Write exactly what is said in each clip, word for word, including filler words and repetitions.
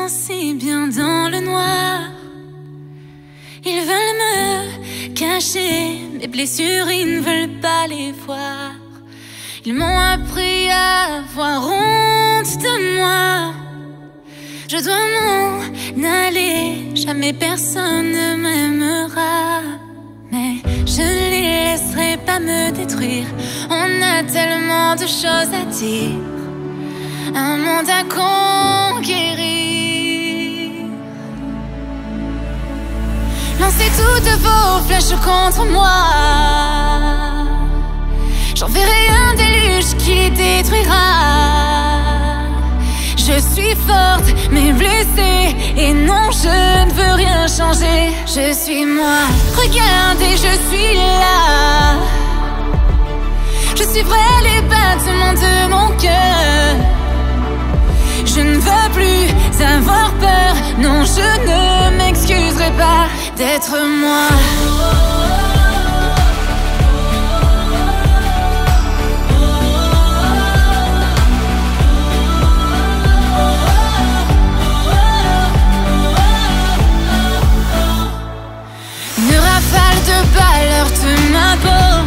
sens si bien dans le noir. Ils veulent me cacher mes blessures, ils ne veulent pas les voir. Ils m'ont appris à avoir honte de moi. Je dois m'en aller, jamais personne ne m'aimera. Mais je ne les laisserai pas me détruire. On a tellement de choses à dire, un monde à conquérir. Lancez toutes vos flèches contre moi. J'enverrai un déluge qui les détruira. Je suis forte mais blessée, et non, je ne veux rien changer. Je suis moi, regardez, je suis là. Je suivrai les battements de mon cœur. Je ne veux plus avoir peur, non, je ne m'excuserai pas d'être moi. Une rafale de balles heurte ma peau.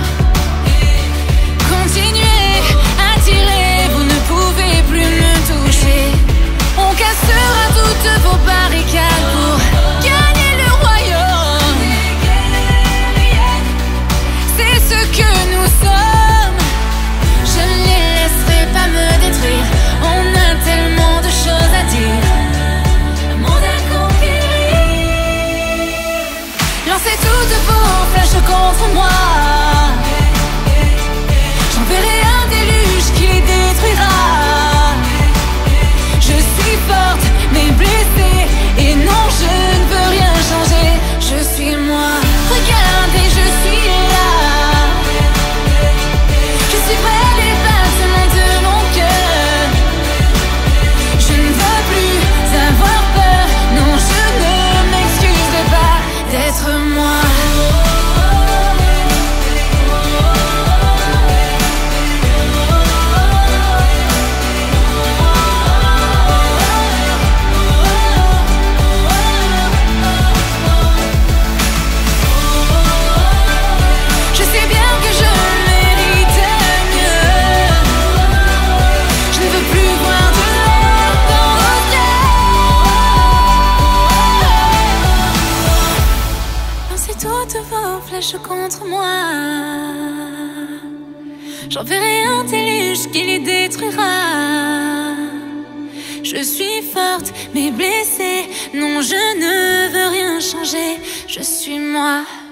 Continuez à tirer, vous ne pouvez plus me toucher. On cassera toutes vos barricades pour gagner le royaume. C'est ce que nous sommes. Je ne les laisserai pas me détruire. On a tellement de choses à dire, un monde à conquérir. Lancez toutes vos flèches contre moi. J'enverrai un déluge qui les détruira. Je suis forte mais blessée, et non, je ne veux rien changer. Je suis moi, regardez, je suis là. Je suivrai les battements de mon cœur. Je ne veux plus avoir peur, non, je ne m'excuserai pas d'être moi. Toutes vos flèches contre moi. J'enverrai un déluge qui les détruira. Je suis forte mais blessée, non, je ne veux rien changer. Je suis moi.